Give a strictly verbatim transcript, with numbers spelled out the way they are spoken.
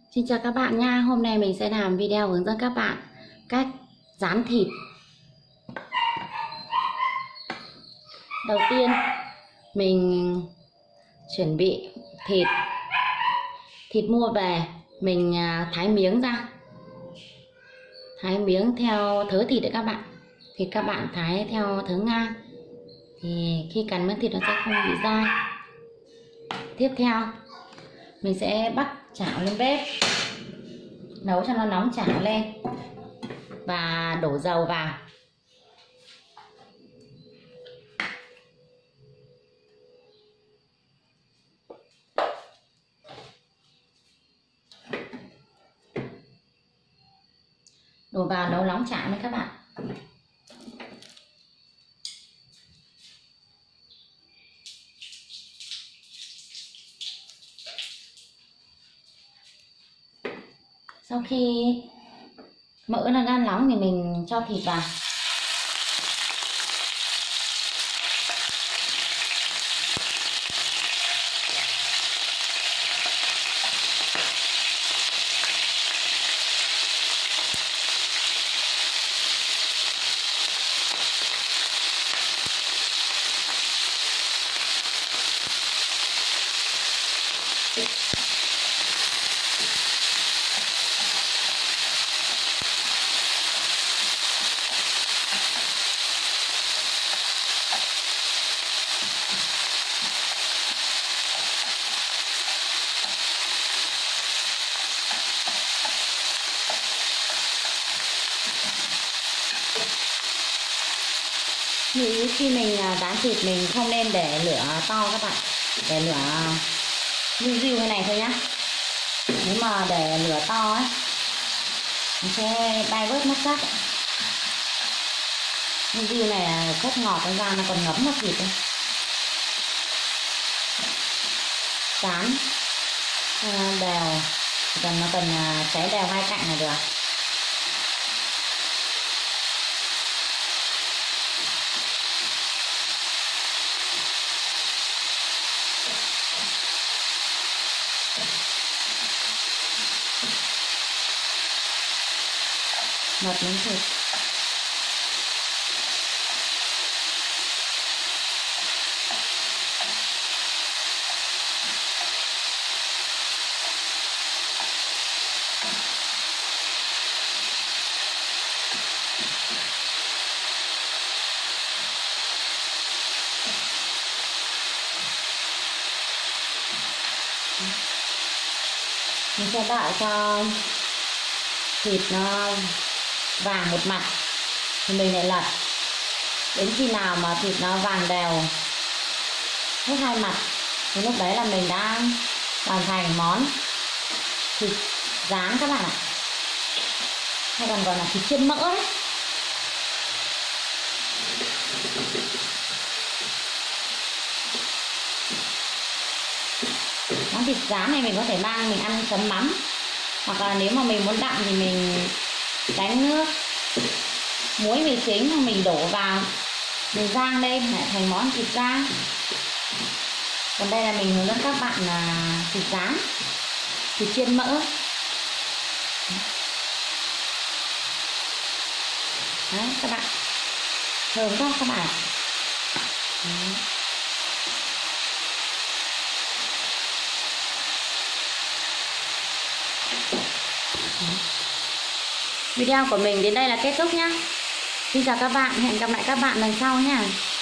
Xin chào các bạn nha. Hôm nay mình sẽ làm video hướng dẫn các bạn cách rán thịt. Đầu tiên mình chuẩn bị thịt. Thịt mua về mình thái miếng ra. Thái miếng theo thớ thịt đấy các bạn. Thì các bạn thái theo thớ ngang. Thì khi cắn miếng thịt nó sẽ không bị dai. Tiếp theo mình sẽ bắt chảo lên bếp, nấu cho nó nóng chảo lên và đổ dầu vào. Đổ vào nấu nóng chảo lên các bạn. Sau khi mỡ nó đang nóng thì mình cho thịt vào. Thì khi mình rán thịt mình không nên để lửa to các bạn, để lửa riu riu như này thôi nhá. Nếu mà để lửa to ấy nó sẽ bay bớt mất sắc. Riu riu này là rất ngọt, nó ra nó còn ngấm vào thịt ấy. Rán đều, cần nó cần cháy đều hai cạnh là được. Một miếng thịt. Mình sẽ đợi cho thịt nó vàng một mặt thì mình lại lật, đến khi nào mà thịt nó vàng đều hết hai mặt thì lúc đấy là mình đã hoàn thành món thịt rán các bạn ạ, hay còn gọi là thịt chiên mỡ đấy. Món thịt rán này mình có thể mang mình ăn chấm mắm, hoặc là nếu mà mình muốn đậm thì mình đánh nước muối mì chính mình đổ vào, mình rang lên lại thành món thịt rang. Còn đây là mình hướng dẫn các bạn là thịt rán, thịt chiên mỡ. Đấy các bạn, thơm quá các bạn. Đấy. Video của mình đến đây là kết thúc nhé. Xin chào các bạn, hẹn gặp lại các bạn lần sau nhé.